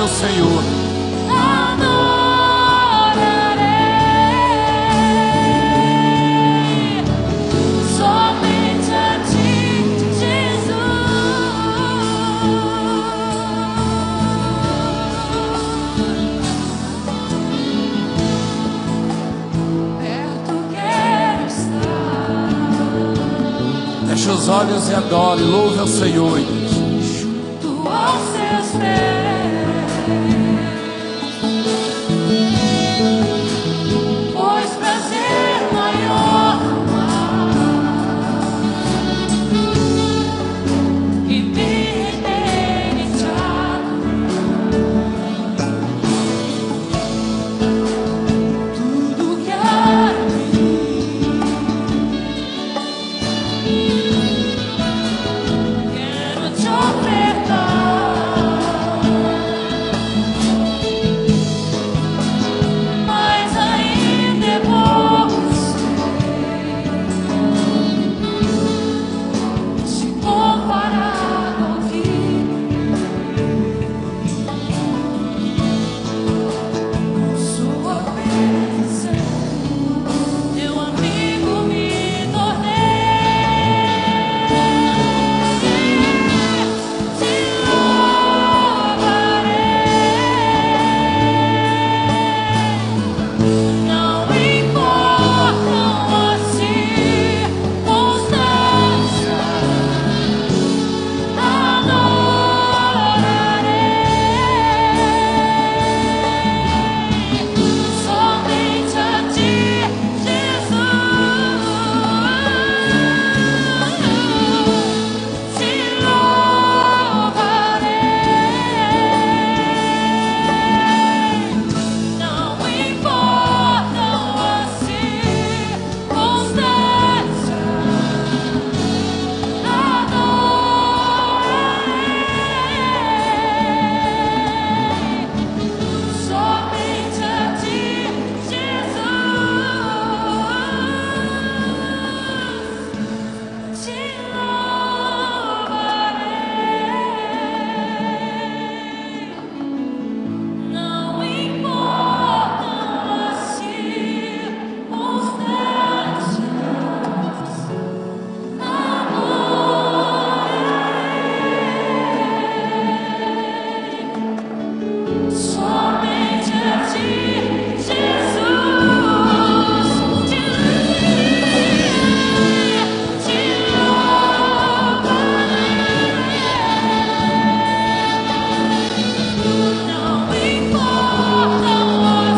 o Senhor. Somente a ti, Jesus. Perto quero estar. Feche os olhos e adore, louve ao Senhor. Junto aos seus pés, pois prazer maior não há que me render em te adorar. Tudo que há em mim, quero te ofertar, mas ainda é você se comparado ao que sou apenas teu amigo me tornei. Te louvarei, não importam as circunstâncias, adorarei somente a ti, Jesus. Te louvarei, não importam as circunstâncias, adorarei somente a ti, Jesus. Te louvarei, não importam as circunstâncias, adorarei somente a ti, Jesus. Te louvarei, não importam as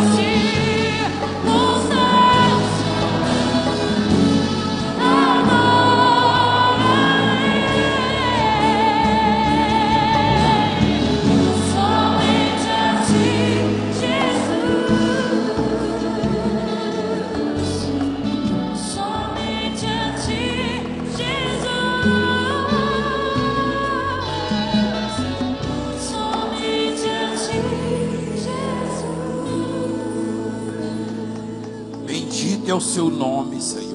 circunstâncias, adorarei somente a ti, Jesus. Somente a ti, Jesus. Somente a ti, Jesus. Bendito é o seu nome, Senhor.